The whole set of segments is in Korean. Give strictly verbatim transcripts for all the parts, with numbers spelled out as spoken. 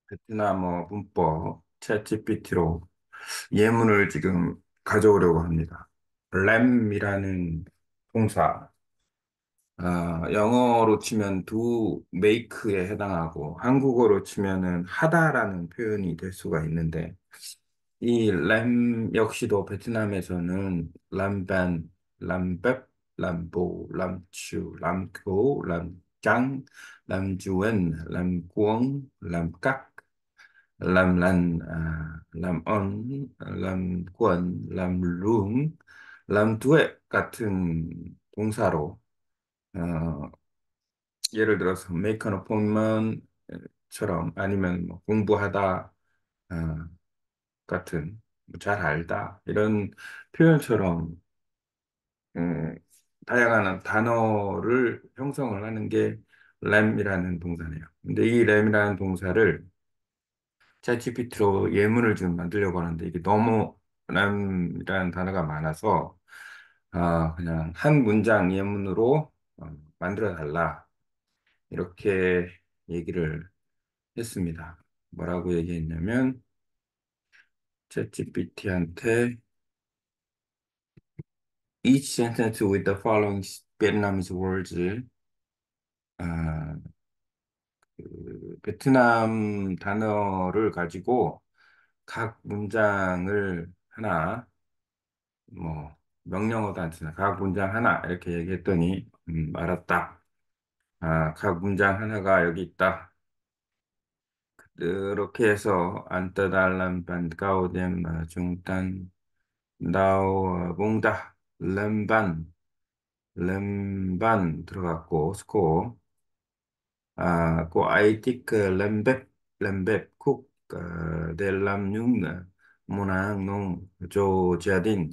베트남어 문법 챗지피티로 예문을 지금 가져오려고 합니다. 램이라는 동사, 아, 영어로 치면 do make에 해당하고 한국어로 치면은 하다라는 표현이 될 수가 있는데 이 램 역시도 베트남에서는 람반, 람bec, 람보, 람추, 람코, 람짱, 람주엔, 람꾸엉, 람깍 làm lành, à, làm ơn, làm quần, làm luồng, làm tuệ 같은 동사로 어, 예를 들어서 make an appointment처럼 아니면 뭐 공부하다 어, 같은 뭐잘 알다 이런 표현처럼 음, 다양한 단어를 형성을 하는 게 램이라는 동사네요. 근데 이 램이라는 동사를 챗지피티로 예문을 좀 만들려고 하는데 이게 너무 람이라는 단어가 많아서 아, 그냥 한 문장 예문으로 어, 만들어 달라 이렇게 얘기를 했습니다. 뭐라고 얘기했냐면 챗지피티한테 each sentence with the following Vietnamese words 아, 그 베트남 단어를 가지고 각 문장을 하나 뭐 명령어도 안 쓰나 각 문장 하나 이렇게 얘기했더니 음, 알았다. 아, 각 문장 하나가 여기 있다. 그렇게 해서 안따달란 반가오뎀 중단 나오 봉다 렘반 렘반 들어갔고 스코 아, 고 아이티크 렘벡 렘벡 쿡 델람 융 모낭 농 조자딘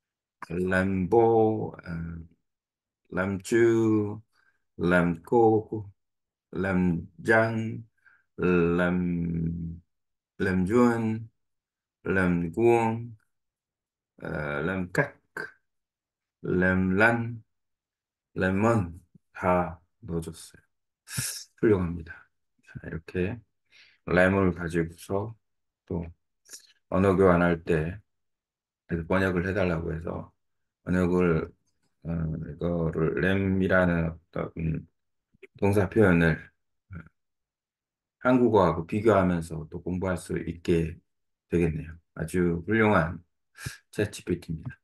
람보 làm chư, làm cô, làm giang, làm làm duyên, làm guông, ờ, làm cắt, làm lăn, làm 먼, 다 넣어줬어요. 훌륭합니다. 자, 이렇게 램을 가지고서 또 언어 교환할 때 그래서 번역을 해달라고 해서 번역을 어, 이거를 램이라는 어떤 음, 동사 표현을 한국어하고 비교하면서 또 공부할 수 있게 되겠네요. 아주 훌륭한 챗지피티입니다.